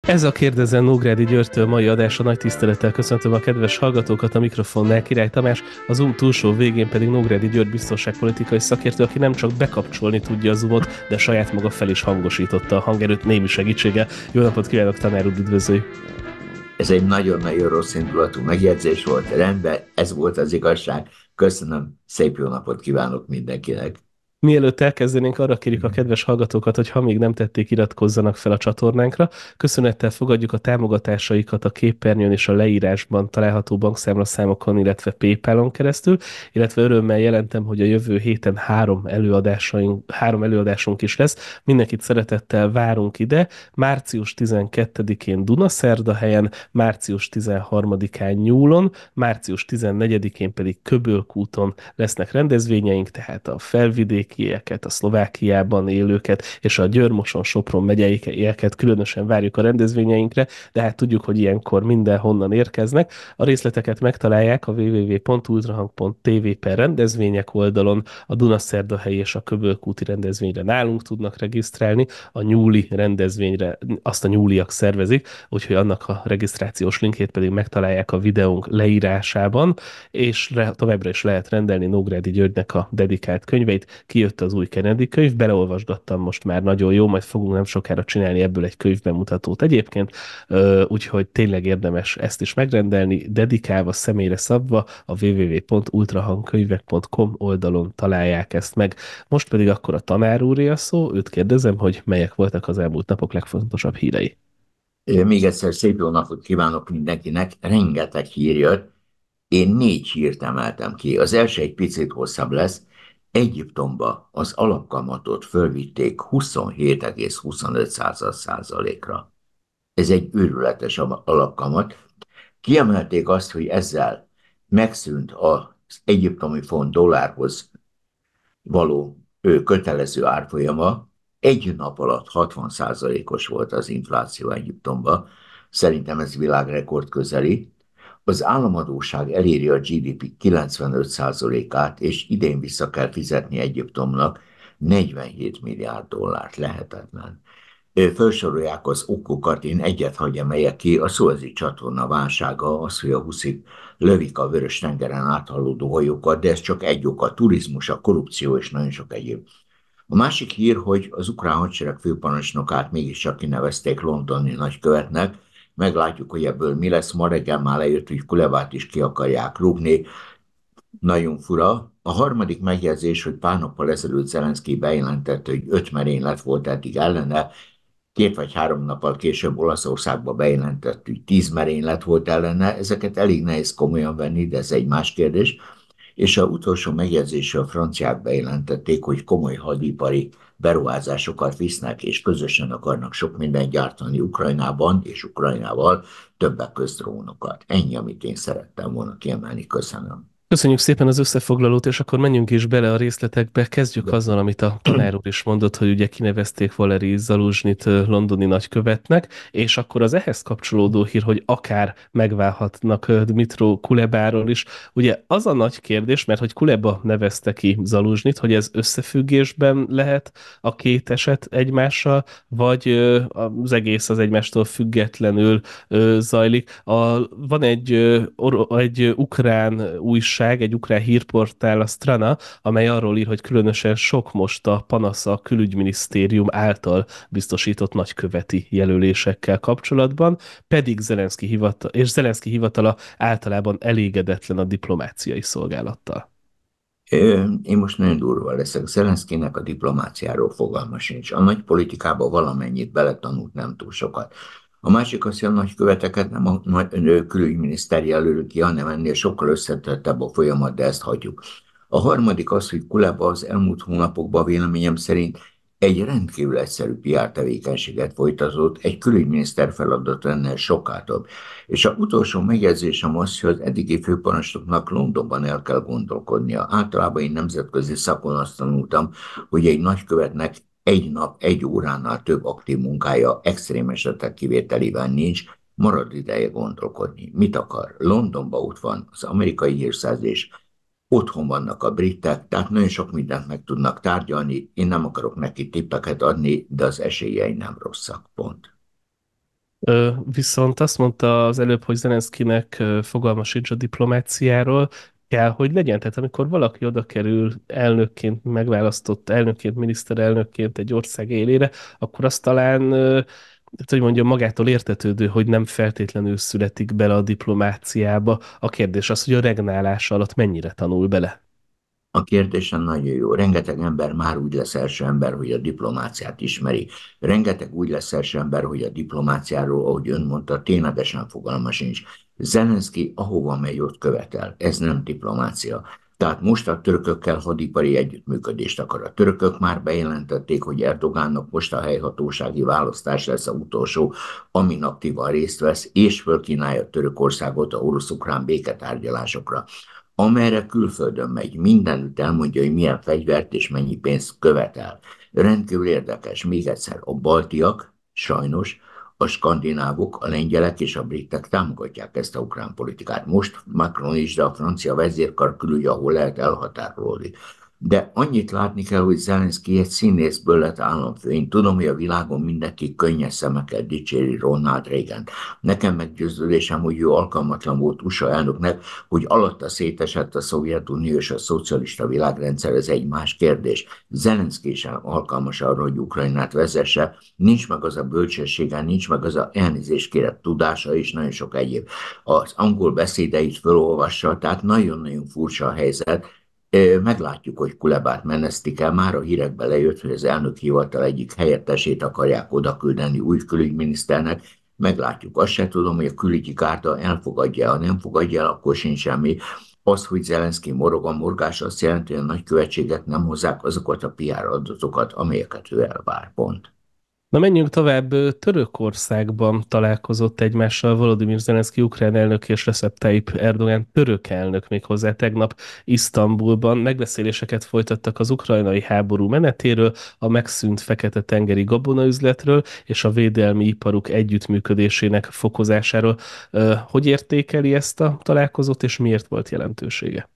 Ez a Kérdezzen Nógrádi Györgytől mai adása. Nagy tisztelettel köszöntöm a kedves hallgatókat, a mikrofonnál Király Tamás, a Zoom túlsó végén pedig Nógrádi György biztonságpolitikai szakértő, aki nem csak bekapcsolni tudja a Zoomot, de saját maga fel is hangosította a hangerőt némi segítséggel. Jó napot kívánok, tanár úr, üdvözölj! Ez egy nagyon-nagyon rossz indulatú megjegyzés volt, rendben, ez volt az igazság. Köszönöm, szép jó napot kívánok mindenkinek. Mielőtt elkezdenénk, arra kérjük a kedves hallgatókat, hogy ha még nem tették, iratkozzanak fel a csatornánkra. Köszönettel fogadjuk a támogatásaikat a képernyőn és a leírásban található bankszámlaszámokon, illetve PayPal-on keresztül, illetve örömmel jelentem, hogy a jövő héten három előadásunk is lesz. Mindenkit szeretettel várunk ide. Március 12-én Dunaszerdahelyen, március 13-án Nyúlon, március 14-én pedig Köbölkúton lesznek rendezvényeink, tehát a felvidékieket, a Szlovákiában élőket és a Győr-Moson-Sopron megyeieket különösen várjuk a rendezvényeinkre, de hát tudjuk, hogy ilyenkor mindenhonnan érkeznek. A részleteket megtalálják a www.ultrahang.tv per rendezvények oldalon, a Dunaszerdahelyi és a Köbölkúti rendezvényre nálunk tudnak regisztrálni, a nyúli rendezvényre azt a nyúliak szervezik, úgyhogy annak a regisztrációs linkjét pedig megtalálják a videónk leírásában, és továbbra is lehet rendelni Nógrádi Györgynek a dedikált könyveit. Kijött az új Kennedy könyv, beleolvasgattam most már, nagyon jó, majd fogunk nem sokára csinálni ebből egy könyvbemutatót egyébként, úgyhogy tényleg érdemes ezt is megrendelni, dedikálva, személyre szabva, a www.ultrahangkönyvek.com oldalon találják ezt meg. Most pedig akkor a tanár úré a szó, őt kérdezem, hogy melyek voltak az elmúlt napok legfontosabb hírei. Még egyszer szép jó napot kívánok mindenkinek, rengeteg hír jött. Én 4 hírt emeltem ki. Az első egy picit hosszabb lesz. Egyiptomba az alapkamatot fölvitték 27,25%-ra. Ez egy őrületes alapkamat. Kiemelték azt, hogy ezzel megszűnt az egyiptomi font dollárhoz való kötelező árfolyama. Egy nap alatt 60%-os volt az infláció Egyiptomban. Szerintem ez világrekord közeli. Az államadósság eléri a GDP 95%-át, és idén vissza kell fizetni Egyiptomnak 47 milliárd dollárt. Lehetetlen. Felsorolják az okokat, én egyet hagy emeljek ki, a Szuezi csatorna válsága, az, hogy a huszik lövik a Vörös-tengeren áthaladó hajókat, de ez csak egy ok, a turizmus, a korrupció és nagyon sok egyéb. A másik hír, hogy az ukrán hadsereg főparancsnokát mégiscsak kinevezték londoni nagykövetnek, meglátjuk, hogy ebből mi lesz. Ma reggel már lejött, hogy Kulebát is ki akarják rúgni. Nagyon fura. A harmadik megjegyzés, hogy pár nappal ezelőtt Zelenszky bejelentette, hogy 5 merénylet volt eddig ellene, 2 vagy 3 nappal később Olaszországba bejelentett, hogy 10 merénylet volt ellene. Ezeket elég nehéz komolyan venni, de ez egy más kérdés. És az utolsó megjegyzésre a franciák bejelentették, hogy komoly hadipari beruházásokat visznek, és közösen akarnak sok mindent gyártani Ukrajnában és Ukrajnával, többek között drónokat. Ennyi, amit én szerettem volna kiemelni. Köszönöm. Köszönjük szépen az összefoglalót, és akkor menjünk is bele a részletekbe. Kezdjük azzal, amit a tanár úr is mondott, hogy ugye kinevezték Valeri Zaluzsnyit londoni nagykövetnek, és akkor az ehhez kapcsolódó hír, hogy akár megválhatnak Dmitro Kulebáról is. Ugye az a nagy kérdés, mert hogy Kuleba nevezte ki Zaluzsnyit, hogy ez összefüggésben lehet a két eset egymással, vagy az egész az egymástól függetlenül zajlik. Van egy ukrán újság, egy ukrán hírportál, a Strana, amely arról ír, hogy különösen sok most a panasz a külügyminisztérium által biztosított nagyköveti jelölésekkel kapcsolatban, pedig Zelenszky hivatala általában elégedetlen a diplomáciai szolgálattal. Én most nagyon durva leszek. Zelenszkynek a diplomáciáról fogalma sincs. A nagy politikába valamennyit beletanult, nem túl sokat. A másik az, hogy a nagyköveteket nem a külügyminiszter jelöl ki, hanem ennél sokkal összetettebb a folyamat, de ezt hagyjuk. A harmadik az, hogy Kuleba az elmúlt hónapokban véleményem szerint egy rendkívül egyszerű PR tevékenységet folytatott, egy külügyminiszter feladat ennél sokkal több. És az utolsó megjegyzésem az, hogy az eddigi főparancsnoknak Londonban el kell gondolkodnia. Általában én nemzetközi szakon azt tanultam, hogy egy nagykövetnek egy nap, egy óránál több aktív munkája extrém esetek kivételével nincs, marad ideje gondolkodni. Mit akar? Londonban ott van az amerikai hírszerzés, otthon vannak a britek, tehát nagyon sok mindent meg tudnak tárgyalni. Én nem akarok neki tippeket adni, de az esélyei nem rosszak, pont. Viszont azt mondta az előbb, hogy Zelenszkinek fogalma sincs a diplomáciáról, kell, hogy legyen. Tehát amikor valaki oda kerül elnökként, megválasztott elnökként, miniszterelnökként egy ország élére, akkor azt talán, hát, hogy mondjam, magától értetődő, hogy nem feltétlenül születik bele a diplomáciába. A kérdés az, hogy a regnálás alatt mennyire tanul bele. A kérdésem nagyon jó. Rengeteg ember már úgy lesz első ember, hogy a diplomáciát ismeri. Rengeteg úgy lesz első ember, hogy a diplomáciáról, ahogy ön mondta, ténylegesen fogalma sincs. Zelenszky ahova megy, ott követel. Ez nem diplomácia. Tehát most a törökökkel hadipari együttműködést akar. A törökök már bejelentették, hogy Erdogánnak most a helyhatósági választás lesz a utolsó, amin aktívan részt vesz, és fölkínálja Törökországot a orosz-ukrán béketárgyalásokra. Amerre külföldön megy, mindenütt elmondja, hogy milyen fegyvert és mennyi pénzt követel. Rendkívül érdekes, még egyszer, a baltiak, sajnos, a skandinávok, a lengyelek és a britek támogatják ezt a ukrán politikát. Most Macron is, de a francia vezérkar külügy, ahol lehet elhatárolni. De annyit látni kell, hogy Zelenszky egy színészből lett államfő. Én tudom, hogy a világon mindenki könnyes szemekkel dicséri Ronald Reagan-t. Nekem meggyőződésem, hogy ő alkalmatlan volt USA elnöknek, hogy alatta szétesett a Szovjetunió és a szocialista világrendszer, ez egy más kérdés. Zelenszky sem alkalmas arra, hogy Ukrajnát vezesse, nincs meg az a bölcsessége, nincs meg az a elnézést kérett tudása és nagyon sok egyéb. Az angol beszédeit felolvassa, tehát nagyon-nagyon furcsa a helyzet. Meglátjuk, hogy Kulebát menesztik el. Már a hírekbe lejött, hogy az elnök hivatal egyik helyettesét akarják odaküldeni új külügyminiszternek. Meglátjuk. Azt se tudom, hogy a külügyi kárta elfogadja, ha nem fogadja el, akkor sincs semmi. Az, hogy Zelenszky morog a morgás, azt jelenti, hogy a nagykövetségek nem hozzák azokat a PR adatokat, amelyeket ő elvár. Pont. Na menjünk tovább. Törökországban találkozott egymással Volodymyr Zelenszky ukrán elnök és Recep Tayyip Erdogan török elnök méghozzá tegnap Isztambulban. Megbeszéléseket folytattak az ukrajnai háború menetéről, a megszűnt fekete-tengeri gabonaüzletről és a védelmi iparuk együttműködésének fokozásáról. Hogy értékeli ezt a találkozót, és miért volt jelentősége?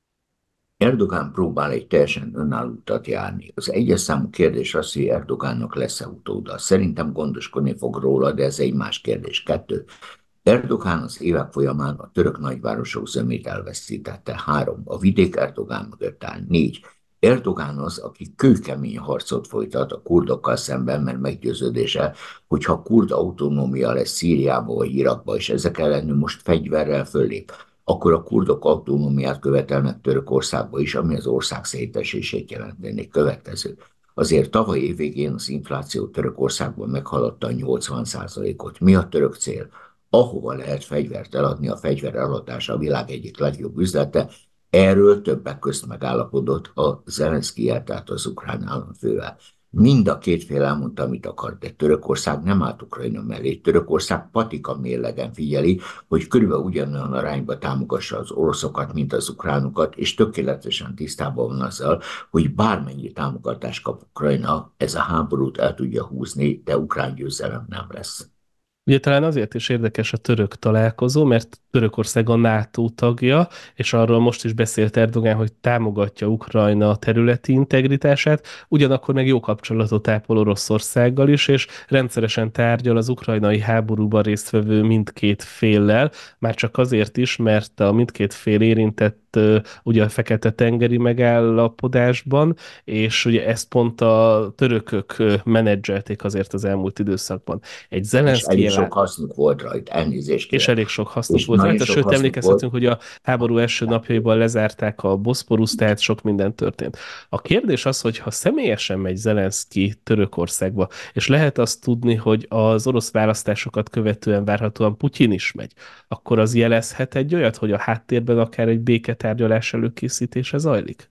Erdogan próbál egy teljesen önálló utat járni. Az egyes számú kérdés az, hogy Erdogánnak lesz-e utóda. Szerintem gondoskodni fog róla, de ez egy más kérdés. Kettő. Erdogan az évek folyamán a török nagyvárosok zömét elveszítette. Három. A vidék Erdogan mögött áll. Négy. Erdogan az, aki kőkemény harcot folytat a kurdokkal szemben, mert meggyőződése, hogy ha kurd autonómia lesz Szíriába vagy Irakba, és ezek ellen most fegyverrel föllép, akkor a kurdok autonómiát követelnek Törökországba is, ami az ország szétesését jelentené. Következő. Azért tavaly évvégén az infláció Törökországban meghaladta a 80%-ot. Mi a török cél? Ahova lehet fegyvert eladni, a fegyver eladása a világ egyik legjobb üzlete. Erről többek közt megállapodott a Zelenszkijel, tehát az ukrán államfővel. Mind a két fél elmondta, amit akar, de Törökország nem állt Ukrajna mellé. Törökország patika mérlegen figyeli, hogy körülbelül ugyanolyan arányba támogassa az oroszokat, mint az ukránokat, és tökéletesen tisztában van azzal, hogy bármennyi támogatást kap Ukrajna, ez a háborút el tudja húzni, de ukrán győzelem nem lesz. Ugye talán azért is érdekes a török találkozó, mert Törökország a NATO tagja, és arról most is beszélt Erdogan, hogy támogatja Ukrajna területi integritását, ugyanakkor meg jó kapcsolatot ápol Oroszországgal is, és rendszeresen tárgyal az ukrajnai háborúban résztvevő mindkét féllel, már csak azért is, mert a mindkét fél érintett ugye a Fekete-tengeri megállapodásban, és ugye ezt pont a törökök menedzselték azért az elmúlt időszakban. Egy És Zelenszky elég sok hasznuk volt rajta, elnézést és kérek. elég sok hasznuk És volt nagyon rajta, sok sőt hasznuk volt. emlékezhetünk, hogy a háború első napjaiban lezárták a Boszporuszt, tehát sok minden történt. A kérdés az, hogy ha személyesen megy Zelenszky Törökországba, és lehet azt tudni, hogy az orosz választásokat követően várhatóan Putyin is megy, akkor az jelezhet egy olyat, hogy a háttérben akár egy béketárgyalás előkészítése zajlik?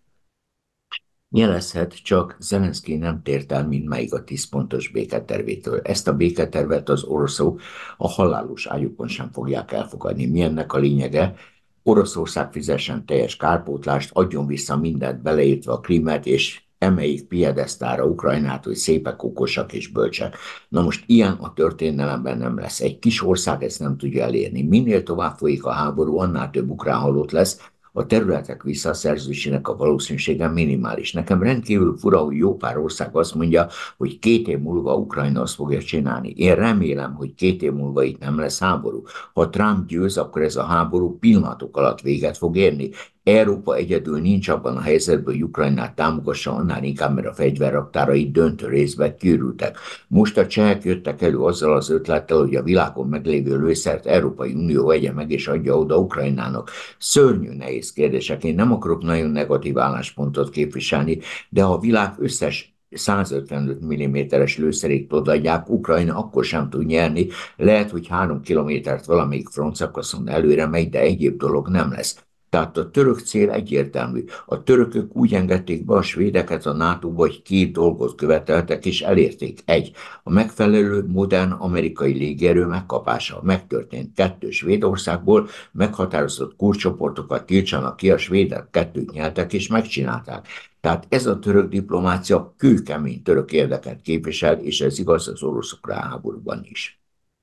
Jelezhet, csak Zelenszky nem tért el mindmáig a 10 pontos béketervétől. Ezt a béketervet az oroszok a halálos ágyukon sem fogják elfogadni. Mi ennek a lényege? Oroszország fizessen teljes kárpótlást, adjon vissza mindent, beleértve a Krímet, és emeljék piedesztára Ukrajnát, hogy szépek, okosak és bölcsek. Na most ilyen a történelemben nem lesz. Egy kis ország ezt nem tudja elérni. Minél tovább folyik a háború, annál több ukrán halott lesz, a területek visszaszerzésének a valószínűsége minimális. Nekem rendkívül fura, hogy jó pár ország azt mondja, hogy 2 év múlva Ukrajna azt fogja csinálni. Én remélem, hogy 2 év múlva itt nem lesz háború. Ha Trump győz, akkor ez a háború pillanatok alatt véget fog érni. Európa egyedül nincs abban a helyzetben, hogy Ukrajnát támogassa, annál inkább, mert a fegyverraktárai döntő részben kiürültek. Most a csehek jöttek elő azzal az ötlettel, hogy a világon meglévő lőszert Európai Unió vegye meg és adja oda Ukrajnának. Szörnyű nehéz kérdések. Én nem akarok nagyon negatív álláspontot képviselni, de ha a világ összes 155 mm-es lőszerét odaadják, Ukrajna akkor sem tud nyerni. Lehet, hogy 3 kilométert valamelyik frontszakaszon előre megy, de egyéb dolog nem lesz. Tehát a török cél egyértelmű. A törökök úgy engedték be a svédeket a NATO-ba, hogy 2 dolgot követeltek és elérték. Egy, a megfelelő modern amerikai légierő megkapása. Megtörtént. 2, Svédországból meghatározott kurcsoportokat tiltsanak ki, a svédek 2-t nyeltek és megcsinálták. Tehát ez a török diplomácia kőkemény török érdeket képvisel, és ez igaz az oroszokra háborúban is.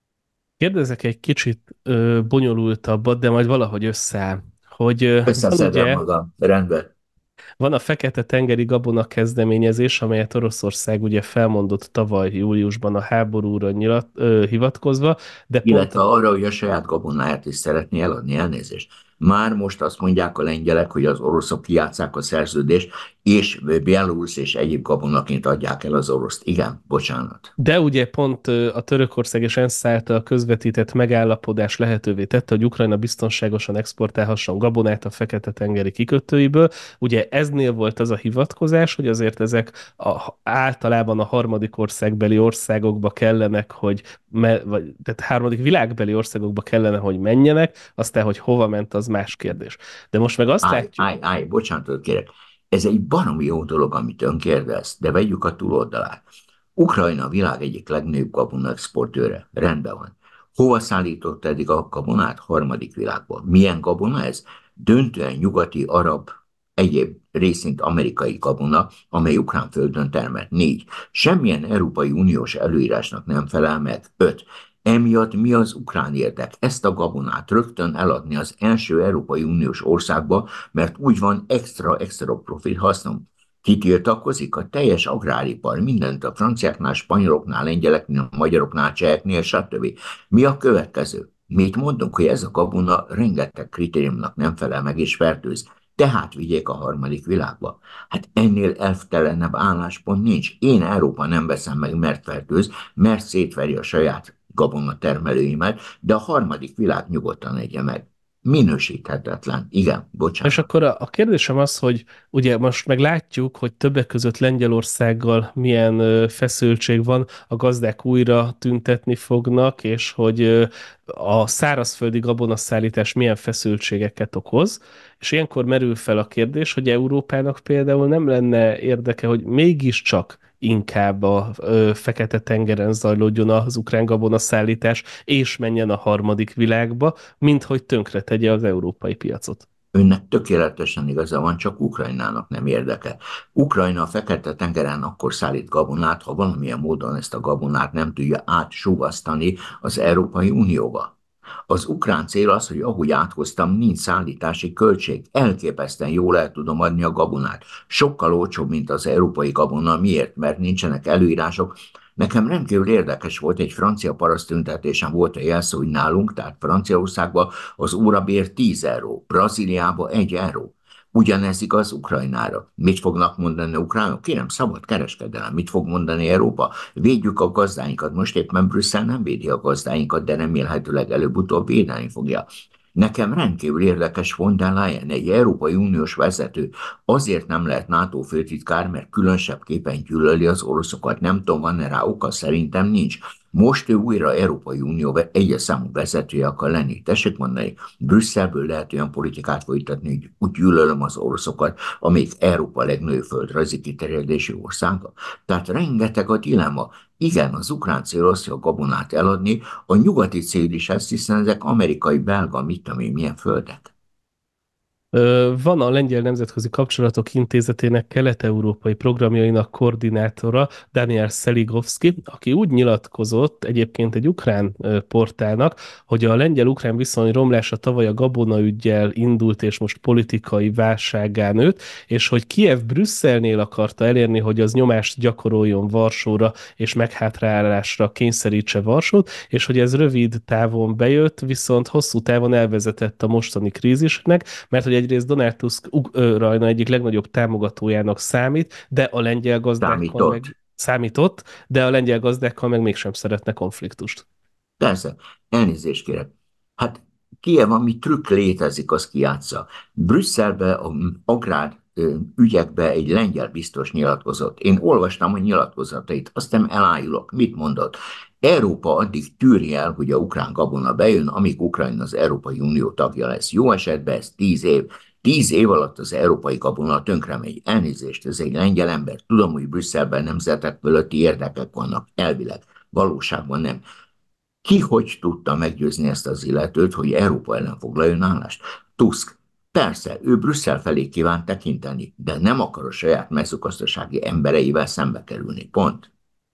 Kérdezek egy kicsit bonyolultabbat, de majd valahogy összeáll. Hogy van Összeszedem ugye, magam, rendben. van a Fekete-tengeri gabona kezdeményezés, amelyet Oroszország ugye felmondott tavaly júliusban a háborúra hivatkozva, de pont Illetve arra, hogy a saját gabonáját is szeretné eladni, elnézést. Már most azt mondják a lengyelek, hogy az oroszok kijátszák a szerződést, és Belarus és egyéb gabonaként adják el az oroszt. Igen, bocsánat. De ugye pont a Törökország és ENSZ által közvetített megállapodás lehetővé tette, hogy Ukrajna biztonságosan exportálhasson gabonát a Fekete-tengeri kikötőiből. Ugye eznél volt az a hivatkozás, hogy azért ezek általában a harmadik országbeli országokba kellenek, hogy tehát harmadik világbeli országokba kellene, hogy menjenek, aztán, hogy hova ment, az más kérdés. De most meg azt látjuk, Bocsánatot kérek. Ez egy baromi jó dolog, amit ön kérdez, de vegyük a túloldalát. Ukrajna a világ egyik legnagyobb gabona exportőre. Rendben van. Hova szállított eddig a gabonát? Harmadik világból. Milyen gabona ez? Döntően nyugati, arab, egyéb részint amerikai gabona, amely ukrán földön termelt. 4. Semmilyen Európai Uniós előírásnak nem felel meg. 5. Emiatt mi az ukrán érdek? Ezt a gabonát rögtön eladni az első Európai Uniós országba, mert úgy van extra profit hasznom. Kitiltakozik a teljes agráripar, mindent a franciáknál, spanyoloknál, lengyeleknél, magyaroknál, cseheknél, stb. Mi a következő? Mit mondunk, hogy ez a gabona rengeteg kritériumnak nem felel meg és fertőz. Tehát vigyék a harmadik világba. Hát ennél elvtelenebb álláspont nincs. Én Európa nem veszem meg, mert fertőz, mert szétveri a saját gabonatermelőimet, de a harmadik világ nyugodtan egye meg. Minősíthetetlen. Igen, és bocsánat. akkor a kérdésem az, hogy ugye most meg látjuk, hogy többek között Lengyelországgal milyen feszültség van, a gazdák újra tüntetni fognak, és hogy a szárazföldi gabonaszállítás milyen feszültségeket okoz, és ilyenkor merül fel a kérdés, hogy Európának például nem lenne érdeke, hogy mégiscsak inkább a Fekete-tengeren zajlódjon az ukrán gabonaszállítás, és menjen a harmadik világba, mint hogy tönkre tegye az európai piacot. Önnek tökéletesen igaza van, csak Ukrajnának nem érdeke. Ukrajna a Fekete-tengeren akkor szállít gabonát, ha valamilyen módon ezt a gabonát nem tudja átsúvasztani az Európai Unióba. Az ukrán cél az, hogy ahogy áthoztam, nincs szállítási költség. Elképesztően jól el tudom adni a gabonát. Sokkal olcsóbb, mint az európai gabona. Miért? Mert nincsenek előírások. Nekem rendkívül érdekes volt, egy francia paraszttüntetésen volt a jelszó, hogy nálunk, tehát Franciaországban az órabér 10 euró, Brazíliában 1 euró. Ugyanez igaz Ukrajnára. Mit fognak mondani ukránok? Kérem, szabad kereskedelem. Mit fog mondani Európa? Védjük a gazdáinkat. Most éppen Brüsszel nem védi a gazdáinkat, de remélhetőleg előbb-utóbb védeni fogja. Nekem rendkívül érdekes von der Leyen, egy Európai Uniós vezető, azért nem lehet NATO főtitkár, mert különösebbképpen gyűlöli az oroszokat. Nem tudom, van-e rá oka, szerintem nincs. Most ő újra Európai Unió egyes számú vezetője akar lenni. Tessék mondani, Brüsszelből lehet olyan politikát folytatni, hogy úgy gyűlölöm az oroszokat, amelyik Európa legnagyobb földrajzi kiterjedési országa. Tehát rengeteg a dilemma. Igen, az ukrán cél az, hogy a gabonát eladni, a nyugati cél is ez, hiszen ezek amerikai, belga, mit tudom én, milyen földek. Van a Lengyel Nemzetközi Kapcsolatok Intézetének kelet-európai programjainak koordinátora Daniel Szeligovszki, aki úgy nyilatkozott egyébként egy ukrán portálnak, hogy a lengyel-ukrán viszony romlása tavaly a gabonaüggyel indult, és most politikai válsággá nőtt, és hogy Kijev Brüsszelnél akarta elérni, hogy az nyomást gyakoroljon Varsóra, és meghátrálásra kényszerítse Varsót, és hogy ez rövid távon bejött, viszont hosszú távon elvezetett a mostani krízisnek, mert hogy egyrészt Donald Tusk Ukrajna egyik legnagyobb támogatójának számít, de a lengyel gazdákkal meg Számított. számított, de a lengyel gazdákkal meg mégsem szeretne konfliktust. Persze, elnézést kérek. Hát Kiev, ami trükk létezik, az kijátsza. Brüsszelbe, a agrár ügyekbe egy lengyel biztos nyilatkozott. Én olvastam a nyilatkozatait, azt nem elájulok. Mit mondott? Európa addig tűri el, hogy a ukrán gabona bejön, amíg Ukrajna az Európai Unió tagja lesz. Jó esetben ez 10 év. 10 év alatt az európai gabona tönkre megy. Elnézést, ez egy lengyel ember. Tudom, hogy Brüsszelben nemzetek fölötti érdekek vannak, elvileg. Valóságban nem. Ki hogy tudta meggyőzni ezt az illetőt, hogy Európa ellen foglaljon állást? Tusk. Persze, ő Brüsszel felé kíván tekinteni, de nem akar a saját mezőgazdasági embereivel szembe kerülni. Pont.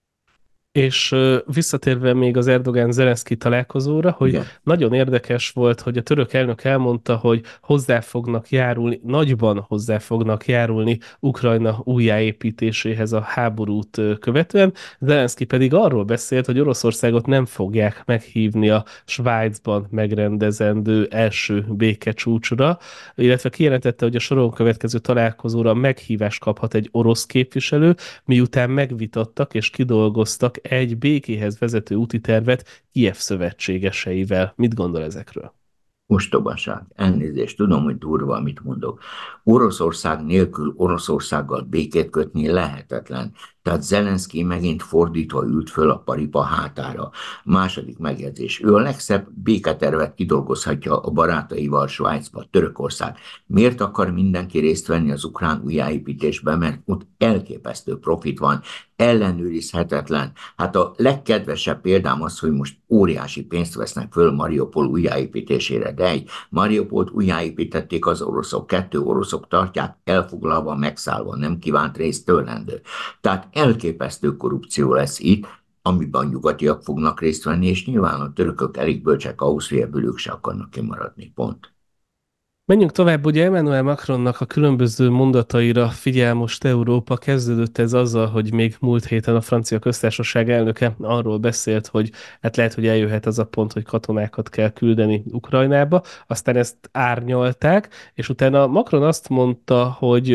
És visszatérve még az Erdogán-Zelenszky találkozóra, hogy Igen. nagyon érdekes volt, hogy a török elnök elmondta, hogy hozzá fognak járulni, nagyban hozzá fognak járulni Ukrajna újjáépítéséhez a háborút követően. Zelenszky pedig arról beszélt, hogy Oroszországot nem fogják meghívni a Svájcban megrendezendő első békecsúcsra, illetve kijelentette, hogy a soron következő találkozóra meghívást kaphat egy orosz képviselő, miután megvitattak és kidolgoztak egy békéhez vezető úti tervet Kijev szövetségeseivel. Mit gondol ezekről? Ostobaság. Elnézést, tudom, hogy durva, amit mondok. Oroszország nélkül Oroszországgal békét kötni lehetetlen. Tehát Zelenszky megint fordítva ült föl a paripa hátára. Második megjegyzés. Ő a legszebb béketervet kidolgozhatja a barátaival Svájcba, Törökország. Miért akar mindenki részt venni az ukrán újjáépítésben? Mert ott elképesztő profit van, ellenőrizhetetlen. Hát a legkedvesebb példám az, hogy most óriási pénzt vesznek föl Mariupol újjáépítésére, de egy Mariupolt újjáépítették az oroszok, 2 oroszok tartják elfoglalva, megszállva, nem kívánt részt tőlendő. Tehát elképesztő korrupció lesz itt, amiben a nyugatiak fognak részt venni, és nyilván a törökök elég bölcsek ahhoz, hogy ebből ők se akarnak kimaradni. Pont. Menjünk tovább, ugye Emmanuel Macronnak a különböző mondataira figyel most Európa. Kezdődött ez azzal, hogy még múlt héten a francia köztársaság elnöke arról beszélt, hogy hát lehet, hogy eljöhet az a pont, hogy katonákat kell küldeni Ukrajnába. Aztán ezt árnyalták, és utána Macron azt mondta, hogy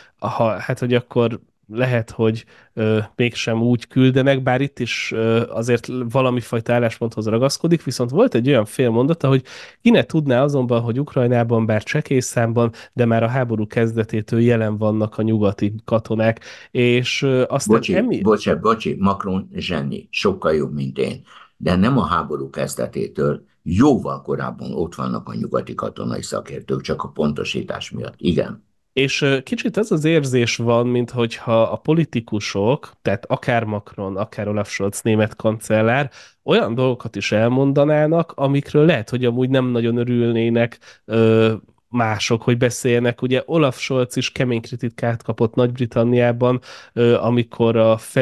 hát, hogy akkor lehet, hogy mégsem úgy küldenek, bár itt is azért valami fajta állásponthoz ragaszkodik, viszont volt egy olyan fél mondata, hogy ki ne tudná azonban, hogy Ukrajnában bár csekély számban, de már a háború kezdetétől jelen vannak a nyugati katonák, és aztán Bocsi, Macron zseni, sokkal jobb, mint én, de nem a háború kezdetétől, jóval korábban ott vannak a nyugati katonai szakértők, csak a pontosítás miatt. Igen. És kicsit ez az érzés van, minthogyha a politikusok, tehát akár Macron, akár Olaf Scholz német kancellár, olyan dolgokat is elmondanának, amikről lehet, hogy amúgy nem nagyon örülnének mások, hogy beszéljenek. Ugye Olaf Scholz is kemény kritikát kapott Nagy-Britanniában, amikor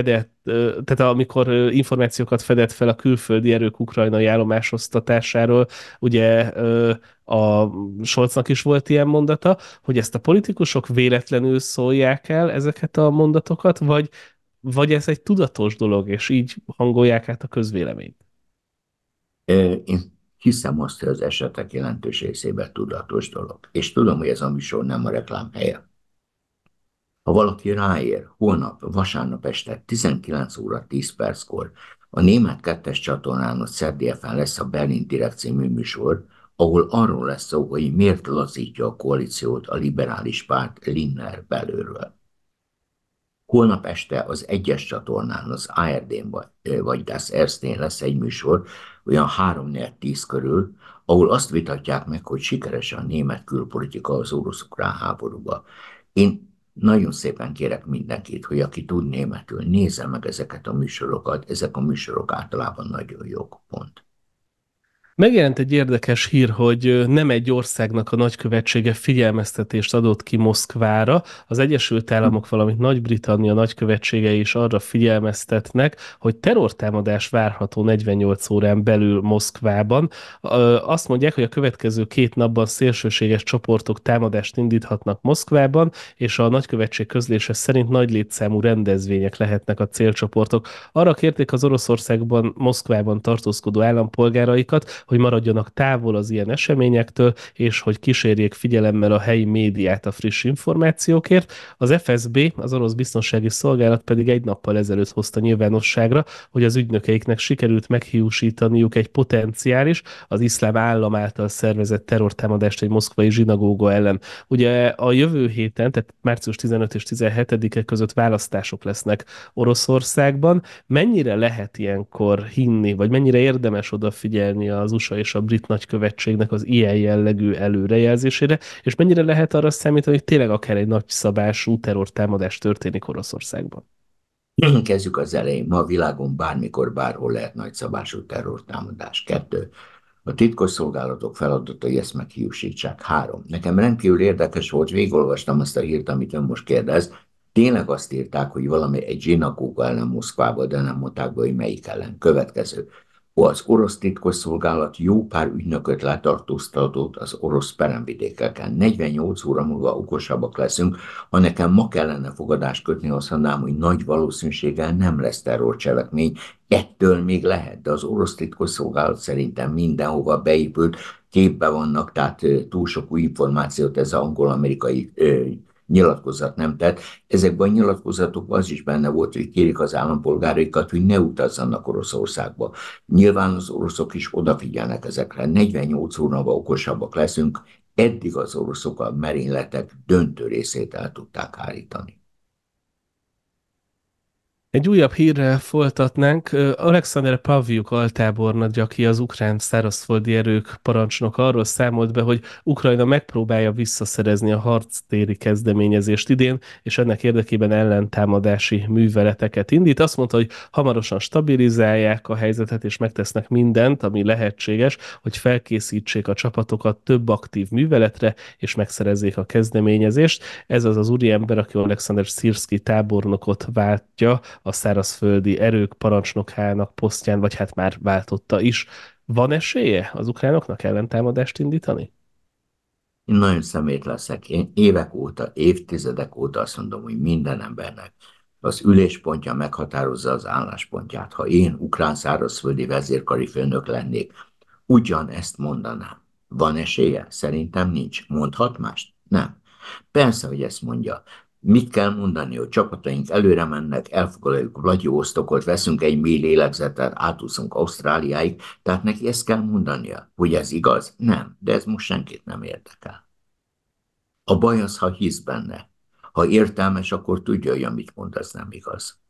tehát amikor információkat fedett fel a külföldi erők ukrajnai állomásosztatásáról, ugye a Scholznak is volt ilyen mondata, hogy ezt a politikusok véletlenül szólják el ezeket a mondatokat, vagy ez egy tudatos dolog, és így hangolják át a közvéleményt. Én hiszem azt, hogy az esetek jelentős részében tudatos dolog. És tudom, hogy ez a műsor nem a reklám helye. Ha valaki ráér, holnap, vasárnap este 19 óra 10 perckor a német kettes csatornán, a ZDF-en lesz a Berlin Direkt című műsor, ahol arról lesz szó, hogy miért lazítja a koalíciót a liberális párt Linner belőről. Holnap este az egyes csatornán, az ARD-n vagy Das Erste-n lesz egy műsor, olyan 3-4-10 körül, ahol azt vitatják meg, hogy sikeres a német külpolitika az orosz-ukrán háborúba. Én nagyon szépen kérek mindenkit, hogy aki tud németül, nézze meg ezeket a műsorokat, ezek a műsorok általában nagyon jók, pont. Megjelent egy érdekes hír, hogy nem egy országnak a nagykövetsége figyelmeztetést adott ki Moszkvára. Az Egyesült Államok, valamint Nagy-Britannia nagykövetségei is arra figyelmeztetnek, hogy terrortámadás várható 48 órán belül Moszkvában. Azt mondják, hogy a következő 2 napban szélsőséges csoportok támadást indíthatnak Moszkvában, és a nagykövetség közlése szerint nagy létszámú rendezvények lehetnek a célcsoportok. Arra kérték az Oroszországban, Moszkvában tartózkodó állampolgáraikat, hogy maradjanak távol az ilyen eseményektől, és hogy kísérjék figyelemmel a helyi médiát a friss információkért. Az FSB, az orosz biztonsági szolgálat pedig 1 nappal ezelőtt hozta nyilvánosságra, hogy az ügynökeiknek sikerült meghiúsítaniuk egy potenciális, az iszlám állam által szervezett terrortámadást egy moszkvai zsinagóga ellen. Ugye a jövő héten, tehát március 15 és 17-e között választások lesznek Oroszországban. Mennyire lehet ilyenkor hinni, vagy mennyire érdemes odafigyelni az USA és a brit nagykövetségnek az ilyen jellegű előrejelzésére, és mennyire lehet arra számítani, hogy tényleg akár egy nagyszabású terrortámadás történik Oroszországban? Kezdjük az elején. Ma a világon bármikor, bárhol lehet nagyszabású terrortámadás. 2. A titkosszolgálatok feladatai ezt meghiúsítsák. 3. Nekem rendkívül érdekes volt, végigolvastam azt a hírt, amit ön most kérdez. Tényleg azt írták, hogy valami egy zsinagóga ellen Moszkvába, de nem mondták be, hogy melyik ellen. Következő. Az orosz titkosszolgálat jó pár ügynököt letartóztatott az orosz peremvidékeken. 48 óra múlva okosabbak leszünk. Ha nekem ma kellene fogadást kötni, azt mondanám, hogy nagy valószínűséggel nem lesz terrorcselekmény. Ettől még lehet, de az orosz titkosszolgálat szerintem mindenhova beépült, képbe vannak, tehát túl sok új információt ez az angol-amerikai nyilatkozat nem tett. Ezekben a nyilatkozatokban az is benne volt, hogy kérik az állampolgáraikat, hogy ne utazzanak Oroszországba. Nyilván az oroszok is odafigyelnek ezekre. 48 órába okosabbak leszünk, eddig az oroszok a merényletek döntő részét el tudták állítani. Egy újabb hírrel folytatnánk. Alexander Pavlyuk altábornagy, aki az ukrán szárazföldi erők parancsnoka, arról számolt be, hogy Ukrajna megpróbálja visszaszerezni a harctéri kezdeményezést idén, és ennek érdekében ellentámadási műveleteket indít. Azt mondta, hogy hamarosan stabilizálják a helyzetet, és megtesznek mindent, ami lehetséges, hogy felkészítsék a csapatokat több aktív műveletre, és megszerezzék a kezdeményezést. Ez az az úriember, aki Alexander Szirszky tábornokot váltja a szárazföldi erők parancsnokának posztján, vagy hát már váltotta is. Van esélye az ukránoknak ellentámadást indítani? Én nagyon szemét leszek. Én évek óta, évtizedek óta azt mondom, hogy minden embernek az üléspontja meghatározza az álláspontját. Ha én ukrán szárazföldi vezérkari főnök lennék, ugyanezt mondanám. Van esélye? Szerintem nincs. Mondhat mást? Nem. Persze, hogy ezt mondja. Mit kell mondani, hogy csapataink előre mennek, elfoglaljuk Vladivosztokot, veszünk egy mély lélegzetet, átúszunk Ausztráliáig, tehát neki ezt kell mondania. Hogy ez igaz? Nem, de ez most senkit nem érdekel. A baj az, ha hisz benne. Ha értelmes, akkor tudja, hogy amit mond, az nem igaz.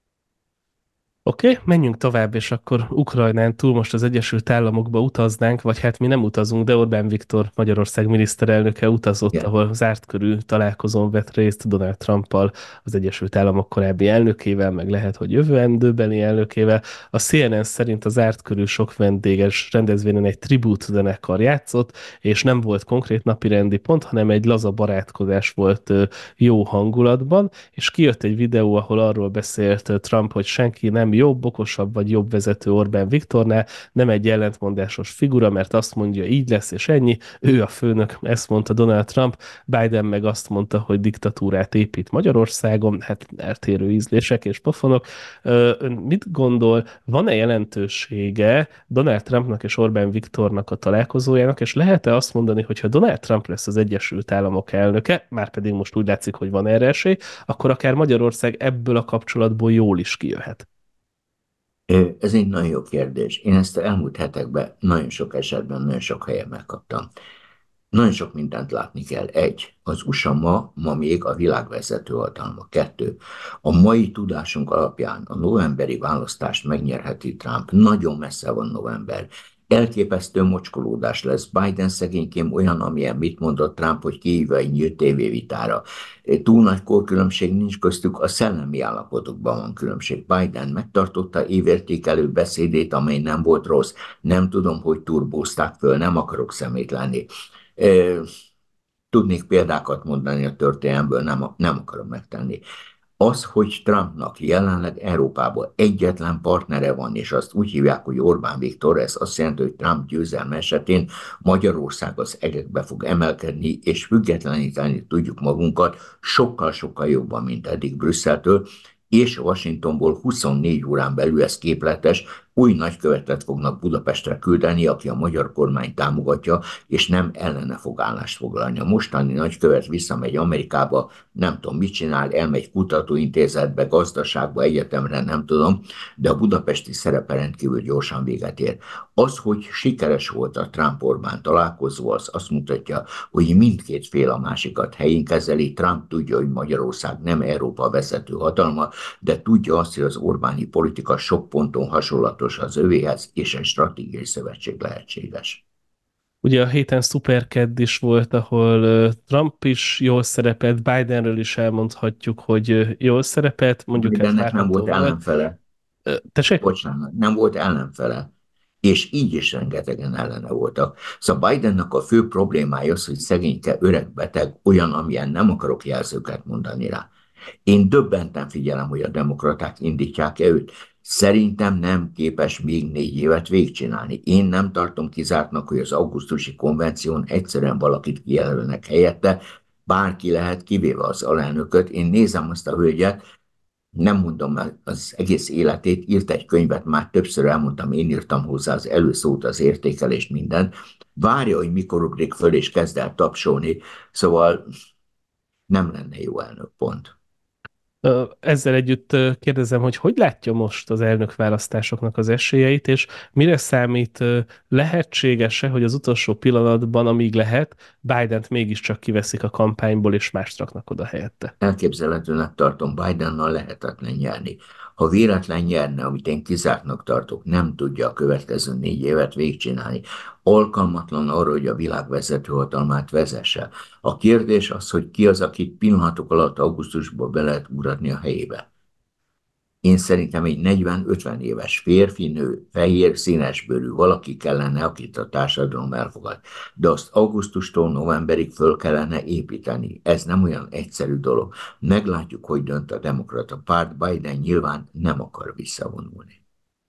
Oké, menjünk tovább, és akkor Ukrajnán túl most az Egyesült Államokba utaznánk, vagy hát mi nem utazunk, de Orbán Viktor, Magyarország miniszterelnöke utazott, Igen. ahol zárt körű találkozón vett részt Donald Trumpal, az Egyesült Államok korábbi elnökével, meg lehet, hogy jövendőbeli elnökével. A CNN szerint a zárt körű sok vendéges rendezvényen egy tribút zenekar játszott, és nem volt konkrét napirendi pont, hanem egy laza barátkozás volt jó hangulatban, és kijött egy videó, ahol arról beszélt Trump, hogy senki nem jobb, okosabb vagy jobb vezető Orbán Viktornál, nem egy ellentmondásos figura, mert azt mondja, így lesz, és ennyi. Ő a főnök, ezt mondta Donald Trump, Biden meg azt mondta, hogy diktatúrát épít Magyarországon, hát eltérő ízlések és pofonok. Ön mit gondol, van-e jelentősége Donald Trumpnak és Orbán Viktornak a találkozójának, és lehet-e azt mondani, hogy ha Donald Trump lesz az Egyesült Államok elnöke, már pedig most úgy látszik, hogy van erre esély, akkor akár Magyarország ebből a kapcsolatból jól is kijöhet? Ez egy nagyon jó kérdés. Én ezt az elmúlt hetekben nagyon sok esetben, nagyon sok helyen megkaptam. Nagyon sok mindent látni kell. 1. Az USA ma még a világvezető hatalma. 2. A mai tudásunk alapján a novemberi választást megnyerheti Trump. Nagyon messze van november. Elképesztő mocskolódás lesz. Biden szegénykém olyan, amilyen mit mondott Trump, hogy kihívja egy nyílt tévévitára. Túl nagy korkülönbség nincs köztük, a szellemi állapotokban van különbség. Biden megtartotta évértékelő beszédét, amely nem volt rossz. Nem tudom, hogy turbózták föl, nem akarok szemét lenni. Tudnék példákat mondani a történelmből, nem akarom megtenni. Az, hogy Trumpnak jelenleg Európában egyetlen partnere van, és azt úgy hívják, hogy Orbán Viktor, ez azt jelenti, hogy Trump győzelme esetén Magyarország az egekbe fog emelkedni, és függetleníteni tudjuk magunkat sokkal-sokkal jobban, mint eddig Brüsszeltől, és Washingtonból 24 órán belül ez képletes, új nagykövetet fognak Budapestre küldeni, aki a magyar kormány támogatja, és nem ellene fog állást foglalni. A mostani nagykövet visszamegy Amerikába, nem tudom, mit csinál, elmegy kutatóintézetbe, gazdaságba, egyetemre, nem tudom, de a budapesti szerepe rendkívül gyorsan véget ér. Az, hogy sikeres volt a Trump-Orbán találkozó, az azt mutatja, hogy mindkét fél a másikat helyén kezeli. Trump tudja, hogy Magyarország nem Európa vezető hatalma, de tudja azt, hogy az Orbáni politika sok ponton hasonlatos az övéhez, és egy stratégiai szövetség lehetséges. Ugye a héten szuperkedd is volt, ahol Trump is jól szerepelt, Bidenről is elmondhatjuk, hogy jól szerepelt, mondjuk ez Bidennek nem volt várható volt. ellenfele. Tessék? Bocsánat, nem volt ellenfele, és így is rengetegen ellene voltak. Szóval Bidennek a fő problémája az, hogy szegényke, öreg, beteg, olyan, amilyen nem akarok jelzőket mondani rá. Én döbbenten figyelem, hogy a demokraták indítják-e őt. Szerintem nem képes még 4 évet végigcsinálni. Én nem tartom kizártnak, hogy az augusztusi konvención egyszerűen valakit kijelölnek helyette, bárki lehet, kivéve az alelnököt. Én nézem azt a hölgyet, nem mondom el az egész életét, írt egy könyvet, már többször elmondtam, én írtam hozzá az előszót, az értékelést, mindent. Várja, hogy mikor ugrik föl, és kezd el tapsolni, szóval nem lenne jó elnök, pont. Ezzel együtt kérdezem, hogy hogy látja most az elnökválasztásoknak az esélyeit, és mire számít, lehetséges-e, hogy az utolsó pillanatban, amíg lehet, Bident mégiscsak kiveszik a kampányból, és mást raknak oda helyette? Elképzelhetőnek tartom, Bidennal lehetetlen nyerni. Ha véletlen nyerne, amit én kizártnak tartok, nem tudja a következő 4 évet végigcsinálni. Alkalmatlan arra, hogy a világ vezetőhatalmát vezesse. A kérdés az, hogy ki az, akit pillanatok alatt augusztusban be lehet ugratni a helyébe. Én szerintem egy 40-50 éves férfi, nő, fehér, színesbőrű valaki kellene, akit a társadalom elfogad. De azt augusztustól novemberig föl kellene építeni. Ez nem olyan egyszerű dolog. Meglátjuk, hogy dönt a demokrata párt. Biden nyilván nem akar visszavonulni.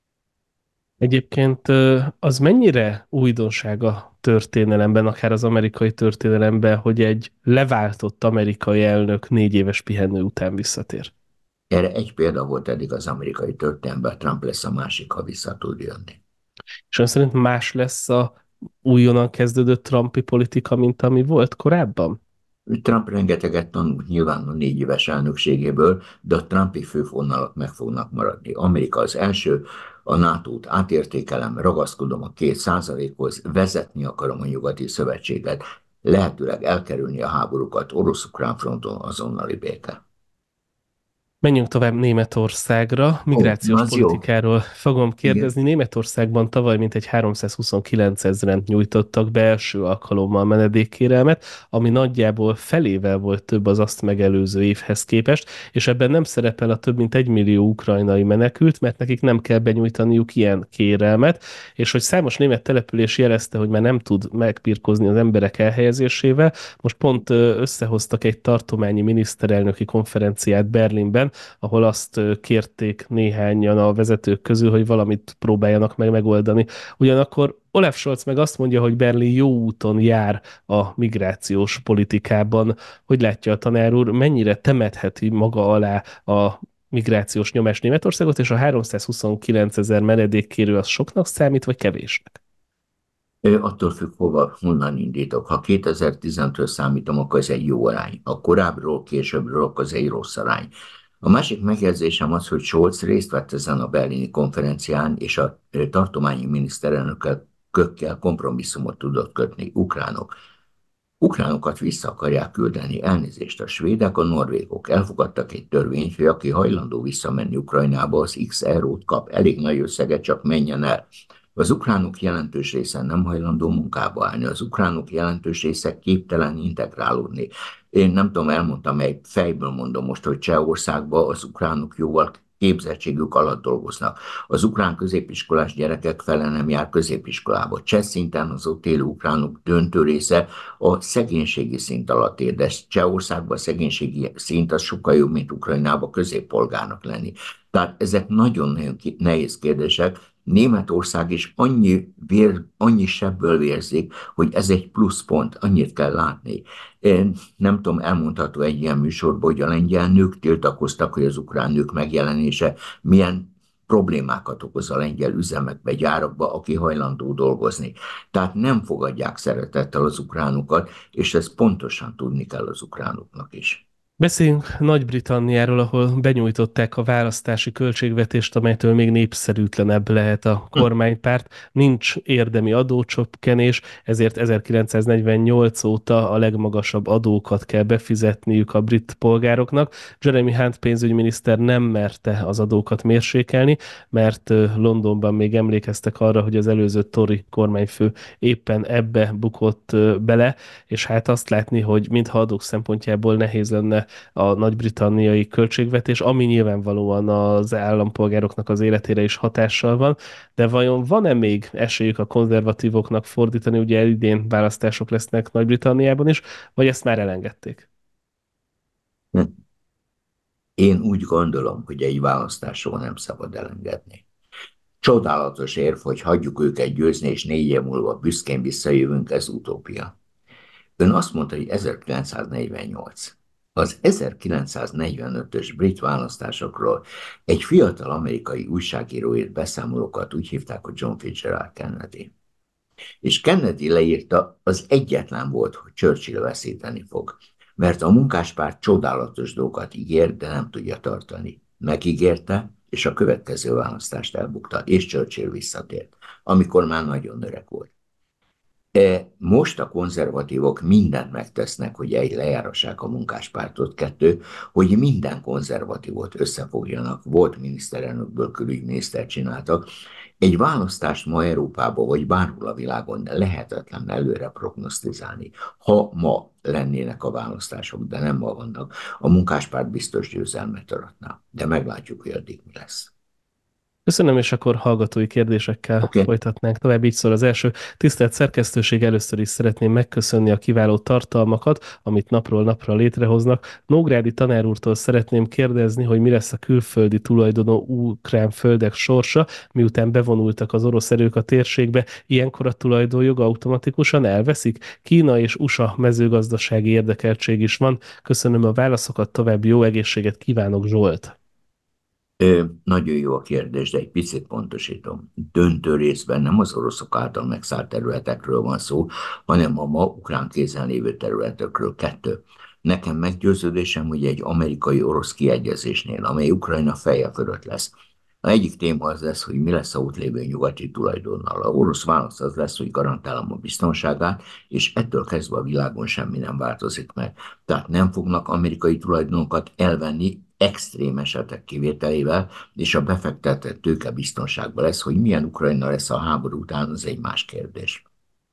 Egyébként az mennyire újdonság a történelemben, akár az amerikai történelemben, hogy egy leváltott amerikai elnök 4 éves pihenő után visszatér? Erre egy példa volt eddig az amerikai történelemben, Trump lesz a másik, ha vissza tud jönni. És ön szerint más lesz a újonnan kezdődött Trumpi politika, mint ami volt korábban? Trump rengeteget tanult nyilván a 4 éves elnökségéből, de a Trumpi fővonalak meg fognak maradni. Amerika az első, a NATO-t átértékelem, ragaszkodom a 2%-hoz, vezetni akarom a nyugati szövetséget, lehetőleg elkerülni a háborúkat, orosz-ukrán fronton azonnali béke. Menjünk tovább Németországra. Ó, Migrációs az jó. politikáról fogom Igen. kérdezni. Németországban tavaly mintegy 329 ezeren nyújtottak be első alkalommal menedékkérelmet, ami nagyjából felével volt több az azt megelőző évhez képest, és ebben nem szerepel a több mint 1 millió ukrajnai menekült, mert nekik nem kell benyújtaniuk ilyen kérelmet, és hogy számos német település jelezte, hogy már nem tud megpirkózni az emberek elhelyezésével. Most pont összehoztak egy tartományi miniszterelnöki konferenciát Berlinben, ahol azt kérték néhányan a vezetők közül, hogy valamit próbáljanak meg megoldani. Ugyanakkor Olaf Scholz meg azt mondja, hogy Berlin jó úton jár a migrációs politikában. Hogy látja a tanár úr, mennyire temetheti maga alá a migrációs nyomás Németországot, és a 329 ezer menedékkérő az soknak számít, vagy kevésnek? Attól függ, honnan indítok. Ha 2015-ről számítom, akkor ez egy jó arány. A korábbról, későbbről, akkor ez egy rossz arány. A másik megjegyzésem az, hogy Scholz részt vett ezen a berlini konferencián, és a tartományi miniszterelnökkel kökkel kompromisszumot tudott kötni. Ukránokat vissza akarják küldeni, elnézést a svédek, a norvégok elfogadtak egy törvényt, hogy aki hajlandó visszamenni Ukrajnába, az X eurót kap, elég nagy összeget, csak menjen el. Az ukránok jelentős része nem hajlandó munkába állni, az ukránok jelentős része képtelen integrálódni. Én nem tudom, elmondtam, mely fejből mondom most, hogy Csehországban az ukránok jóval képzettségük alatt dolgoznak. Az ukrán középiskolás gyerekek fele nem jár középiskolába. Cseh szinten az ott élő ukránok döntő része a szegénységi szint alatt ér, de Csehországban a szegénységi szint az sokkal jobb, mint Ukrajnában középpolgárnak lenni. Tehát ezek nagyon nehéz kérdések. Németország is annyi sebből vérzik, hogy ez egy pluszpont, annyit kell látni. Én nem tudom, elmondható egy ilyen műsorban, hogy a lengyel nők tiltakoztak, hogy az ukrán nők megjelenése milyen problémákat okoz a lengyel üzemekbe, gyárakba, aki hajlandó dolgozni. Tehát nem fogadják szeretettel az ukránokat, és ezt pontosan tudni kell az ukránoknak is. Beszéljünk Nagy-Britanniáról, ahol benyújtották a választási költségvetést, amelytől még népszerűtlenebb lehet a kormánypárt. Nincs érdemi adócsökkenés, ezért 1948 óta a legmagasabb adókat kell befizetniük a brit polgároknak. Jeremy Hunt pénzügyminiszter nem merte az adókat mérsékelni, mert Londonban még emlékeztek arra, hogy az előző Tory kormányfő éppen ebbe bukott bele, és hát azt látni, hogy mintha adók szempontjából nehéz lenne a nagy-britanniai költségvetés, ami nyilvánvalóan az állampolgároknak az életére is hatással van, de vajon van-e még esélyük a konzervatívoknak fordítani, ugye idén választások lesznek Nagy-Britanniában is, vagy ezt már elengedték? Én úgy gondolom, hogy egy választásról nem szabad elengedni. Csodálatos érv, hogy hagyjuk őket győzni, és 4 év múlva büszkén visszajövünk, ez utópia. Ön azt mondta, hogy 1948. Az 1945-ös brit választásokról egy fiatal amerikai újságíró írt beszámolókat, úgy hívták, hogy John Fitzgerald Kennedy. És Kennedy leírta, az egyetlen volt, hogy Churchill veszíteni fog, mert a munkáspárt csodálatos dolgokat ígér, de nem tudja tartani. Megígérte, és a következő választást elbukta, és Churchill visszatért, amikor már nagyon öreg volt. Most a konzervatívok mindent megtesznek, hogy egy lejárassák a munkáspártot, 2, hogy minden konzervatívot összefogjanak, volt miniszterelnökből külügyminiszter csináltak. Egy választást ma Európában, vagy bárhol a világon lehetetlen előre prognosztizálni. Ha ma lennének a választások, de nem ma vannak, a munkáspárt biztos győzelmet aratna. De meglátjuk, hogy addig mi lesz. Köszönöm, és akkor hallgatói kérdésekkel Oké? folytatnánk tovább. Így szól az első. Tisztelt szerkesztőség, először is szeretném megköszönni a kiváló tartalmakat, amit napról napra létrehoznak. Nógrádi tanár úrtól szeretném kérdezni, hogy mi lesz a külföldi tulajdonú ukrán földek sorsa, miután bevonultak az orosz erők a térségbe. Ilyenkor a tulajdonjog automatikusan elveszik? Kína és USA mezőgazdasági érdekeltség is van. Köszönöm a válaszokat, további jó egészséget kívánok, Zsolt. Nagyon jó a kérdés, de egy picit pontosítom. Döntő részben nem az oroszok által megszállt területekről van szó, hanem a ma ukrán kézen lévő területekről. 2. Nekem meggyőződésem, hogy egy amerikai-orosz kiegyezésnél, amely Ukrajna feje fölött lesz, a egyik téma az lesz, hogy mi lesz a ott lévő nyugati tulajdonnal. A orosz válasz az lesz, hogy garantálom a biztonságát, és ettől kezdve a világon semmi nem változik meg. Tehát nem fognak amerikai tulajdonokat elvenni, extrém esetek kivételével, és a befektetett tőke biztonságban lesz, hogy milyen Ukrajna lesz a háború után, az egy más kérdés.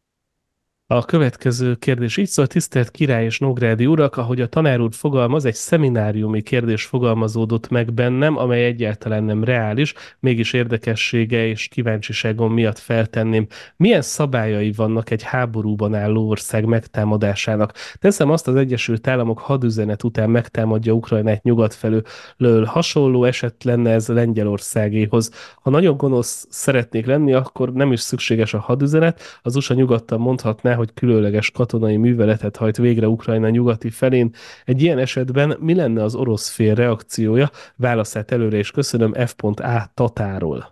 A következő kérdés így szól, tisztelt király és nógrádi urak, ahogy a tanár úr fogalmaz, egy szemináriumi kérdés fogalmazódott meg bennem, amely egyáltalán nem reális, mégis érdekessége és kíváncsiságom miatt feltenném. Milyen szabályai vannak egy háborúban álló ország megtámadásának? Teszem azt, az Egyesült Államok hadüzenet után megtámadja Ukrajnát nyugat felől. Hasonló eset lenne ez Lengyelországéhoz. Ha nagyon gonosz szeretnék lenni, akkor nem is szükséges a hadüzenet, az USA nyugodtan mondhatná, hogy különleges katonai műveletet hajt végre Ukrajna nyugati felén. Egy ilyen esetben mi lenne az orosz fél reakciója? Válaszát előre is köszönöm F.A. Tatáról.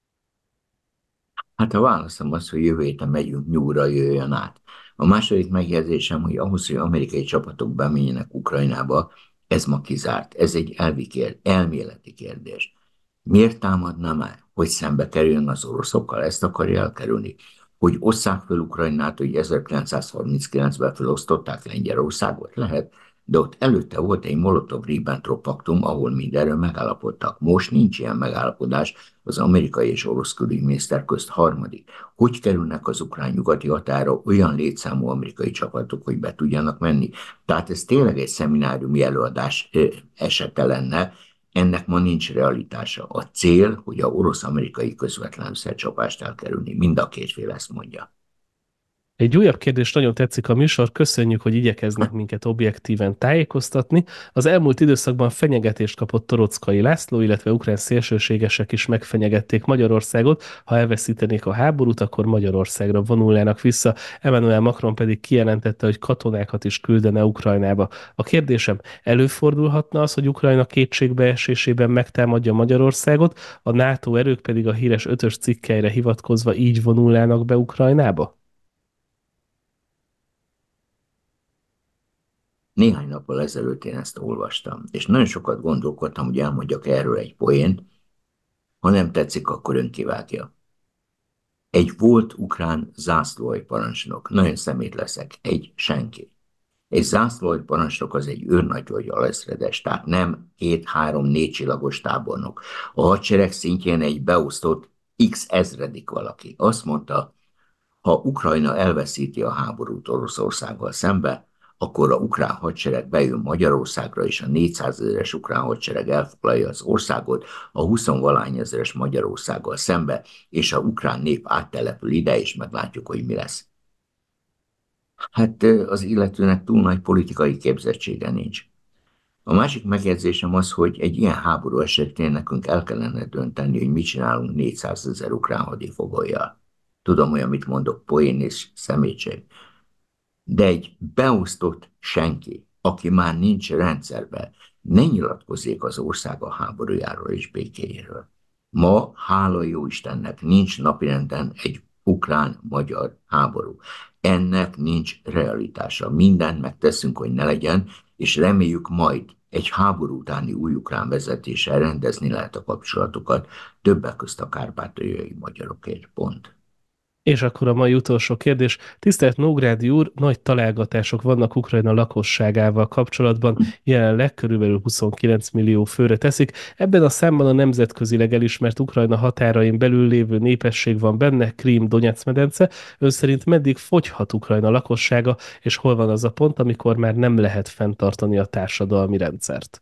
Hát a válaszom az, hogy jövő héten megyünk nyúlra, jöjjön át. A második megjegyzésem, hogy ahhoz, hogy amerikai csapatok bemenjenek Ukrajnába, ez ma kizárt. Ez egy elméleti kérdés. Miért támadna már? Hogy szembe kerüljön az oroszokkal? Ezt akarja elkerülni. Hogy osszák fel Ukrajnát, hogy 1939-ben felosztották Lengyelországot? Lehet. de ott előtte volt egy Molotov-Ribbentrop paktum, ahol mindenről megállapodtak. Most nincs ilyen megállapodás az amerikai és orosz külügyminiszter közt. Harmadik, hogy kerülnek az ukrán nyugati határa olyan létszámú amerikai csapatok, hogy be tudjanak menni. Tehát ez tényleg egy szemináriumi előadás esete lenne, ennek ma nincs realitása. A cél, hogy a orosz-amerikai közvetlen összecsapást elkerülni. Mind a két fél ezt mondja. Egy újabb kérdés, nagyon tetszik a műsor, köszönjük, hogy igyekeznek minket objektíven tájékoztatni. Az elmúlt időszakban fenyegetést kapott Torockai László, illetve ukrán szélsőségesek is megfenyegették Magyarországot. Ha elveszítenék a háborút, akkor Magyarországra vonulnának vissza. Emmanuel Macron pedig kijelentette, hogy katonákat is küldene Ukrajnába. A kérdésem, előfordulhatna az, hogy Ukrajna kétségbeesésében megtámadja Magyarországot, a NATO erők pedig a híres ötös cikkeire hivatkozva így vonulnának be Ukrajnába? Néhány nappal ezelőtt én ezt olvastam, és nagyon sokat gondolkodtam, hogy elmondjak erről egy poént, ha nem tetszik, akkor ön kivágja. Egy volt ukrán zászlóaljparancsnok, nagyon szemét leszek, egy senki. Egy zászlóaljparancsnok az egy őrnagy vagy alezredes, tehát nem 2-3-4 csillagos tábornok. A hadsereg szintjén egy beosztott x ezredik valaki. Azt mondta, ha Ukrajna elveszíti a háborút Oroszországgal szembe, akkor a ukrán hadsereg bejön Magyarországra, és a 400 ezeres ukrán hadsereg elfoglalja az országot a 20-valány ezeres Magyarországgal szembe, és a ukrán nép áttelepül ide, és meglátjuk, hogy mi lesz. Hát az illetőnek túl nagy politikai képzettsége nincs. A másik megjegyzésem az, hogy egy ilyen háború esetén nekünk el kellene dönteni, hogy mit csinálunk 400 ezer ukrán hadifogolyjal. Tudom, hogy amit mondok, poén és szemétség. De egy beosztott senki, aki már nincs rendszerben, ne nyilatkozzék az ország a háborújáról és békéjéről. Ma, hála jó Istennek, nincs napirenden egy ukrán-magyar háború. Ennek nincs realitása. Mindent megteszünk, hogy ne legyen, és reméljük majd egy háború utáni új ukrán vezetéssel rendezni lehet a kapcsolatokat, többek közt a kárpátaljai magyarokért. Pont. És akkor a mai utolsó kérdés. Tisztelt Nógrádi úr, nagy találgatások vannak Ukrajna lakosságával kapcsolatban, jelenleg körülbelül 29 millió főre teszik. Ebben a számban a nemzetközileg elismert Ukrajna határain belül lévő népesség van benne, Krím, Donetsz-medence. Ön szerint meddig fogyhat Ukrajna lakossága, és hol van az a pont, amikor már nem lehet fenntartani a társadalmi rendszert?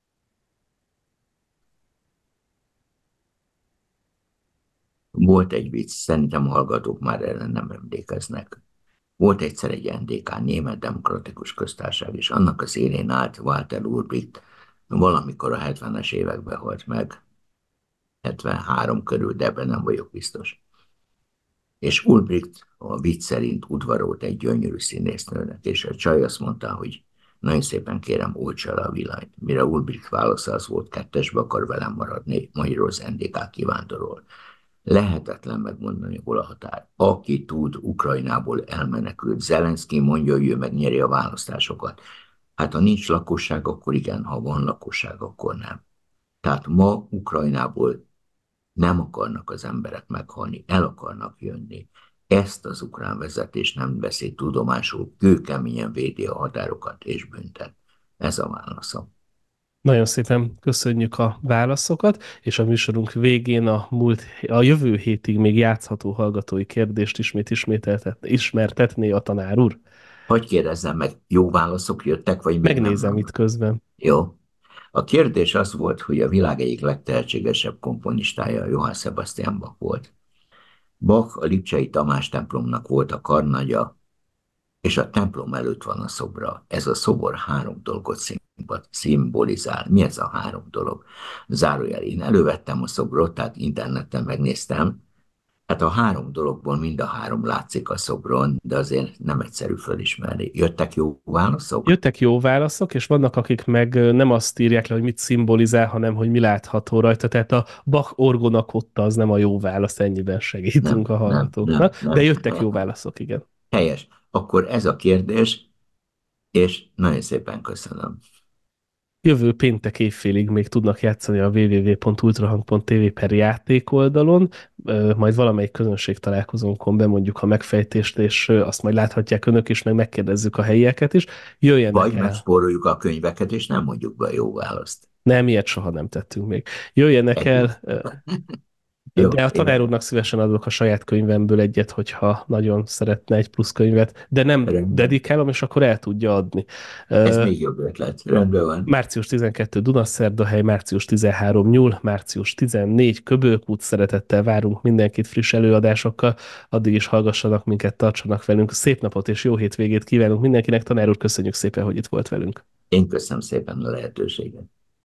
Volt egy vicc, szerintem a hallgatók már erre nem emlékeznek. Volt egyszer egy NDK, Német Demokratikus Köztársaság, és annak az élén állt Walter Ulbricht, valamikor a 70-es években halt meg, 73 körül, de ebben nem vagyok biztos. És Ulbricht a vicc szerint udvarolt egy gyönyörű színésznőnek, és a csaj azt mondta, hogy nagyon szépen kérem, oltsa le a villanyt. Mire Ulbricht válasza az volt, kettesbe akar velem maradni, magyarul az NDK kivándorol. Lehetetlen megmondani, hol a határ. Aki tud, Ukrajnából elmenekült. Zelenszky mondja, hogy ő megnyeri a választásokat. Hát ha nincs lakosság, akkor igen, ha van lakosság, akkor nem. Tehát ma Ukrajnából nem akarnak az emberek meghalni, el akarnak jönni. Ezt az ukrán vezetés nem veszi tudomásul, kőkeményen védi a határokat és büntet. Ez a válaszom. Nagyon szépen köszönjük a válaszokat, és a műsorunk végén a jövő hétig még játszható hallgatói kérdést ismertetné a tanár úr. Hogy kérdezzem meg, jó válaszok jöttek, vagy még Megnézem nem? itt közben. Jó. A kérdés az volt, hogy a világ egyik legtehetségesebb komponistája Johann Sebastian Bach volt. Bach a Lipcsei Tamás templomnak volt a karnagya, és a templom előtt van a szobra. Ez a szobor három dolgot szimbolizál. Mi ez a három dolog? Zárójel, én elővettem a szobrot, tehát interneten megnéztem. Hát a három dologból mind a három látszik a szobron, de azért nem egyszerű fölismerni. Jöttek jó válaszok? Jöttek jó válaszok, és vannak, akik meg nem azt írják le, hogy mit szimbolizál, hanem hogy mi látható rajta. Tehát a Bach orgonakotta az nem a jó válasz, ennyiben segítünk Nem, a nem, nem, hallgatóknak. De nem. jöttek jó válaszok, igen. Helyes. Akkor ez a kérdés, és nagyon szépen köszönöm. Jövő péntek évfélig még tudnak játszani a www.ultrahang.tv játék oldalon, majd valamelyik közönség találkozónkon bemondjuk a megfejtést, és azt majd láthatják önök is, meg megkérdezzük a helyieket is. Jöjjenek Vagy el. megspóroljuk a könyveket, és nem mondjuk be a jó választ. Nem, ilyet soha nem tettünk még. Jöjjenek Egy jó. el, Jó, de a én tanár úrnak szívesen adok a saját könyvemből egyet, hogyha nagyon szeretne egy plusz könyvet, de nem rendben. dedikálom, és akkor el tudja adni. Ez még jobb ötlet. Rendben van. Március 12 Dunaszerdahely, március 13 Nyúl, március 14 Köbőkút, szeretettel várunk mindenkit friss előadásokkal, addig is hallgassanak minket, tartsanak velünk. Szép napot és jó hétvégét kívánunk mindenkinek, tanár úr, köszönjük szépen, hogy itt volt velünk. Én köszönöm szépen a lehetőséget.